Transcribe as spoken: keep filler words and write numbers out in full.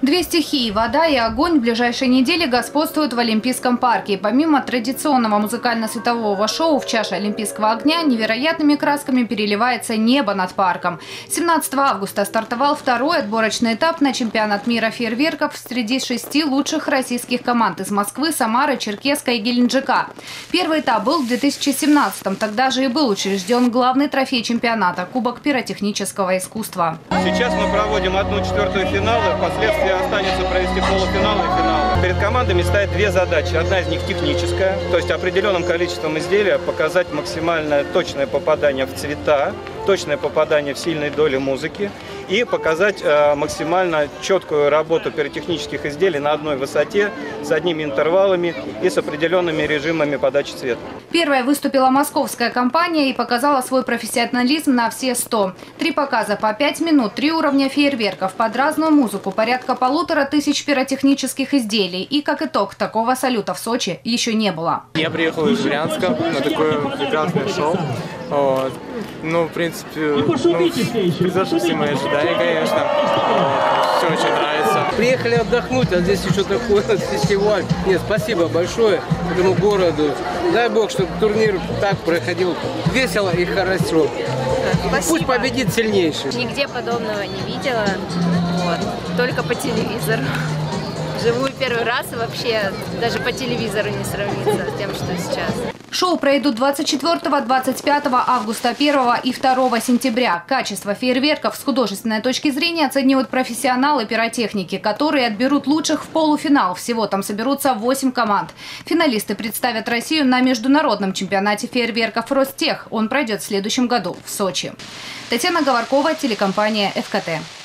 Две стихии – вода и огонь – в ближайшие недели господствуют в Олимпийском парке. Помимо традиционного музыкально-светового шоу в чаше Олимпийского огня, невероятными красками переливается небо над парком. семнадцатого августа стартовал второй отборочный этап на чемпионат мира фейерверков среди шести лучших российских команд из Москвы, Самары, Черкесска и Геленджика. Первый этап был в две тысячи семнадцатом. Тогда же и был учрежден главный трофей чемпионата – Кубок пиротехнического искусства. Сейчас мы проводим одну четвертую финала, впоследствии останется провести полуфинал и финал. Перед командами стоят две задачи. Одна из них техническая, то есть определенным количеством изделия показать максимальное точное попадание в цвета, точное попадание в сильные доли музыки и показать э, максимально четкую работу пиротехнических изделий на одной высоте, с одними интервалами и с определенными режимами подачи цвета. Первая выступила московская компания и показала свой профессионализм на все сто. Три показа по пять минут, три уровня фейерверков под разную музыку, порядка полутора тысяч пиротехнических изделий. И как итог, такого салюта в Сочи еще не было. Я приехал из Брянска на такое прекрасное шоу. Вот. Ну, в принципе, ну, превзошло все мои ожидания, конечно. Все очень нравится. Приехали отдохнуть, а здесь еще такой фестиваль. Нет, спасибо большое этому городу. Дай бог, чтобы турнир так проходил весело и хорошо. Спасибо. Пусть победит сильнейший. Нигде подобного не видела, вот. Только по телевизору. Живую первый раз и вообще даже по телевизору не сравнится с тем, что сейчас. Шоу пройдут двадцать четвёртого — двадцать пятого августа, первого и второго сентября. Качество фейерверков с художественной точки зрения оценивают профессионалы пиротехники, которые отберут лучших в полуфинал. Всего там соберутся восемь команд. Финалисты представят Россию на международном чемпионате фейерверков «Ростех». Он пройдет в следующем году в Сочи. Татьяна Говоркова, телекомпания эф ка тэ.